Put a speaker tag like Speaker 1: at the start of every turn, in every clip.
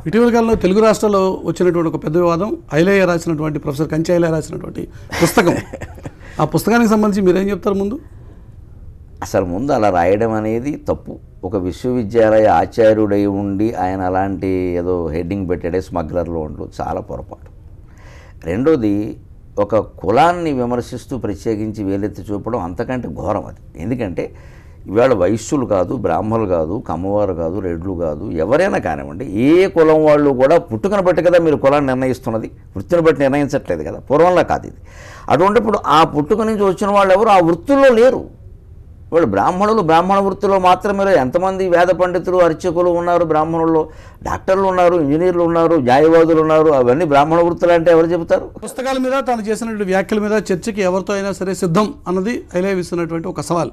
Speaker 1: ఇటీవల కాలంలో తెలుగు రాష్ట్రాల్లో వచ్చినటువంటి ఒక పెద్ద వివాదం ఐలయ్య రాసినటువంటి ప్రొఫెసర్ కంచి ఐలయ్య రాసినటువంటి పుస్తకం. ఆ పుస్తకానికి సంబంధించి మీరేం చెప్తారు ముందు?
Speaker 2: అసలు ముందు అలా రాయడం అనేది తప్పు. ఒక విశ్వవిద్యాలయ ఆచార్యుడై ఉండి ఆయన అలాంటి ఏదో హెడ్డింగ్ పెట్టాడే స్మగ్లర్లో ఉండదు, చాలా పొరపాటు. రెండోది, ఒక కులాన్ని విమర్శిస్తూ ప్రత్యేకించి వేలెత్తి చూపడం అంతకంటే ఘోరం అది. ఎందుకంటే ఇవాళ వైశ్యులు కాదు, బ్రాహ్మణులు కాదు, కమ్మవారు కాదు, రెడ్లు కాదు, ఎవరైనా కానివ్వండి, ఏ కులం వాళ్ళు కూడా పుట్టుకను బట్టి కదా మీరు కులాన్ని నిర్ణయిస్తున్నది, వృత్తిని బట్టి నిర్ణయించట్లేదు కదా, పూర్వంలా కాదు ఇది. అటువంటిప్పుడు ఆ పుట్టుక నుంచి వచ్చిన వాళ్ళు ఎవరు ఆ వృత్తుల్లో లేరు. వాళ్ళు బ్రాహ్మణులు, బ్రాహ్మణ వృత్తిలో మాత్రమే ఎంతమంది వేద పండితులు, అర్చకులు ఉన్నారు, బ్రాహ్మణుల్లో డాక్టర్లు ఉన్నారు, ఇంజనీర్లు ఉన్నారు, న్యాయవాదులు ఉన్నారు, అవన్నీ బ్రాహ్మణ వృత్తులు అంటే ఎవరు చెబుతారు?
Speaker 1: పుస్తకాల మీద తాను చేసినటువంటి వ్యాఖ్యల మీద చర్చకి ఎవరితో అయినా సరే సిద్ధం అన్నది ఐలయ్య విస్తున్నటువంటి ఒక సవాల్.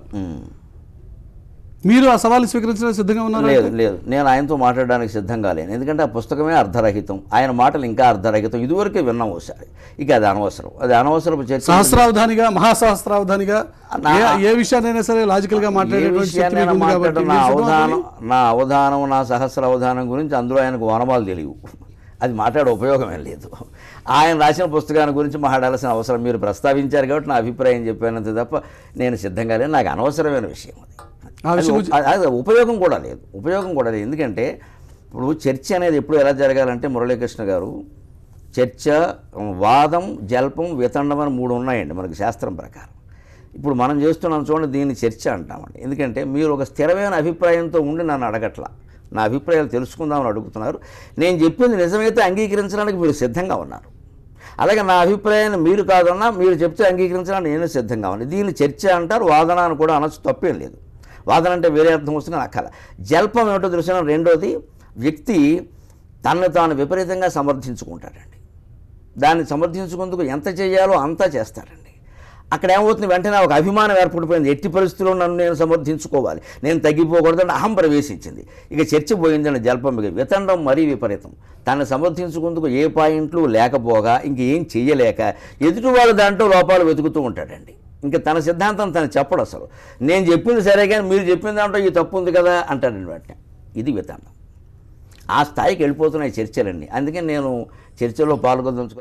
Speaker 1: మీరు ఆ సవాలు స్వీకరించడానికి సిద్ధంగా ఉన్నారు?
Speaker 2: లేదు లేదు, నేను ఆయనతో మాట్లాడడానికి సిద్ధంగా లేను. ఎందుకంటే ఆ పుస్తకమే అర్థరహితం, ఆయన మాటలు ఇంకా అర్థరహితం. ఇదివరకే విన్నాం ఒకసారి, ఇక అది అనవసరం, అది అనవసరపు చర్చ.
Speaker 1: సహస్రావధానిగా, మహాసహస్రావధానిగా ఏ విషయాన్నైనా సరే లాజికల్ గా మాట్లాడేటువంటి
Speaker 2: నా అవధానం, నా సహస్ర అవధానం గురించి అందులో ఆయనకు వనమాలు తెలియవు, అది మాట్లాడే ఉపయోగమే లేదు. ఆయన రాసిన పుస్తకాన్ని గురించి మాట్లాడాల్సిన అవసరం మీరు ప్రస్తావించారు కాబట్టి నా అభిప్రాయం చెప్పానంతే తప్ప నేను సిద్ధంగా లేను. నాకు అనవసరమైన విషయం అది ఉపయోగం కూడా లేదు, ఉపయోగం కూడా లేదు. ఎందుకంటే ఇప్పుడు చర్చ అనేది ఎప్పుడు ఎలా జరగాలంటే, మురళీకృష్ణ గారు, చర్చ, వాదం, జల్పం, వితండం అని 3 ఉన్నాయండి మనకి శాస్త్రం ప్రకారం. ఇప్పుడు మనం చేస్తున్నాం చూడండి, దీన్ని చర్చ అంటామండి. ఎందుకంటే మీరు ఒక స్థిరమైన అభిప్రాయంతో ఉండి నన్ను అడగట్లా, నా అభిప్రాయాలు తెలుసుకుందామని అడుగుతున్నారు. నేను చెప్పింది నిజమైతే అంగీకరించడానికి మీరు సిద్ధంగా ఉన్నారు. అలాగే నా అభిప్రాయాన్ని మీరు కాదన్నా, మీరు చెప్తే అంగీకరించడానికి నేను సిద్ధంగా ఉన్నాను. దీన్ని చర్చ అంటారు, వాదన అని కూడా అనొచ్చు, తప్పేం లేదు. వాదన అంటే వేరే అర్థం వస్తుంది అక్కల. జల్పం ఏమిటో తెలిసిన రెండోది, వ్యక్తి తనను తాను విపరీతంగా సమర్థించుకుంటాడండి. దాన్ని సమర్థించుకుందుకు ఎంత చేయాలో అంతా చేస్తాడండి. అక్కడ ఏమవుతుంది, వెంటనే ఒక అభిమానం ఏర్పడిపోయింది. ఎట్టి పరిస్థితుల్లో నన్ను నేను సమర్థించుకోవాలి, నేను తగ్గిపోకూడదని అహం ప్రవేశించింది. ఇక చర్చ పోయిందండి జల్పం. వితండం మరీ విపరీతం. తను సమర్థించుకుందుకు ఏ పాయింట్లు లేకపోగా, ఇంకేం చెయ్యలేక ఎదుటివాళ్ళు దాంట్లో లోపాలు వెతుకుతూ ఉంటాడండి. ఇంకా తన సిద్ధాంతం తను చెప్పడు. అసలు నేను చెప్పింది సరే కానీ మీరు చెప్పిన దాంట్లో ఈ తప్పు ఉంది కదా అంటాడండి వెంటనే. ఇది వితండం. ఆ స్థాయికి వెళ్ళిపోతున్నాయి చర్చలన్నీ. అందుకని నేను చర్చలో పాల్గొదలుచుకున్నాను.